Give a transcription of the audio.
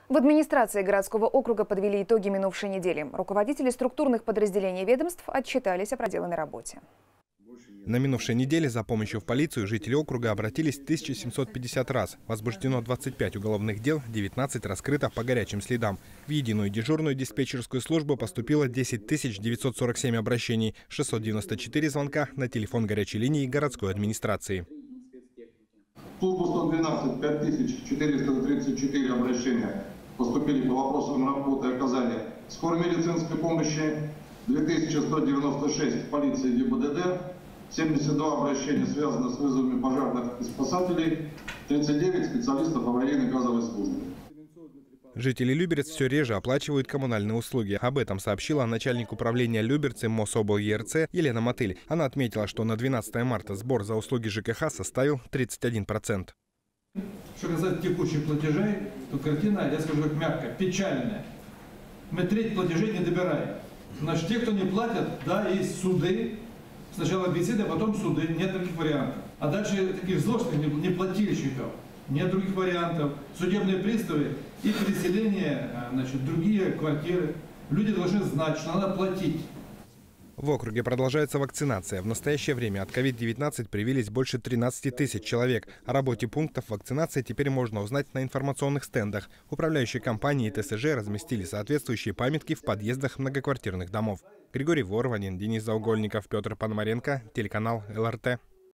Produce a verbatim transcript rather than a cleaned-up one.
В администрации городского округа подвели итоги минувшей недели. Руководители структурных подразделений ведомств отчитались о проделанной работе. На минувшей неделе за помощью в полицию жители округа обратились тысяча семьсот пятьдесят раз. Возбуждено двадцать пять уголовных дел, девятнадцать раскрыто по горячим следам. В единую дежурную диспетчерскую службу поступило десять тысяч девятьсот сорок семь обращений, шестьсот девяносто четыре звонка на телефон горячей линии городской администрации. В службу сто двенадцать пять тысяч четыреста тридцать четыре обращения поступили по вопросам работы и оказания скорой медицинской помощи, две тысячи сто девяносто шесть в полиции ГИБДД, семьдесят два обращения связаны с вызовами пожарных и спасателей, тридцать девять специалистов аварийной газовой службы. Жители Люберец все реже оплачивают коммунальные услуги. Об этом сообщила начальник управления Люберцы МОСОБЛ-ЕРЦ Елена Мотыль. Она отметила, что на двенадцатое марта сбор за услуги ЖКХ составил тридцать один процент. Что касается текущих платежей, то картина, я скажу мягко, печальная. Мы треть платежей не добираем. Значит, те, кто не платят, да, есть суды. Сначала беседы, а потом суды. Нет таких вариантов. А дальше таких злостных неплательщиков. Нет других вариантов. Судебные приставы и переселение, значит, другие квартиры. Люди должны знать, что надо платить. В округе продолжается вакцинация. В настоящее время от ковид девятнадцать привились больше тринадцати тысяч человек. О работе пунктов вакцинации теперь можно узнать на информационных стендах. Управляющие компании и ТСЖ разместили соответствующие памятки в подъездах многоквартирных домов. Григорий Ворванин, Денис Заугольников, Петр Пономаренко, телеканал эл эр тэ.